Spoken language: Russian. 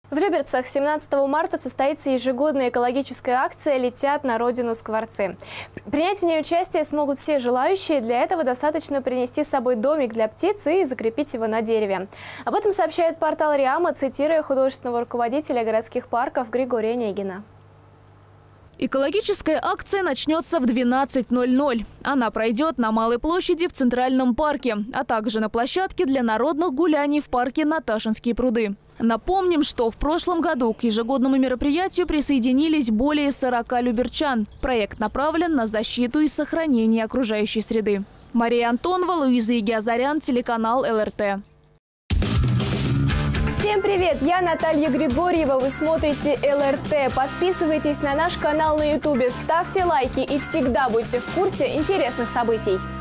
В Люберцах 17 марта состоится ежегодная экологическая акция «Летят на родину скворцы». Принять в ней участие смогут все желающие. Для этого достаточно принести с собой домик для птиц и закрепить его на дереве. Об этом сообщает портал РИАМа, цитируя художественного руководителя городских парков Григория Негина. Экологическая акция начнется в 12:00. Она пройдет на Малой площади в Центральном парке, а также на площадке для народных гуляний в парке Наташинские пруды. Напомним, что в прошлом году к ежегодному мероприятию присоединились более 40 люберчан. Проект направлен на защиту и сохранение окружающей среды. Мария Антонова, Луиза Егиазарян, телеканал ЛРТ. Всем привет! Я Наталья Григорьева. Вы смотрите ЛРТ. Подписывайтесь на наш канал на YouTube, ставьте лайки и всегда будьте в курсе интересных событий.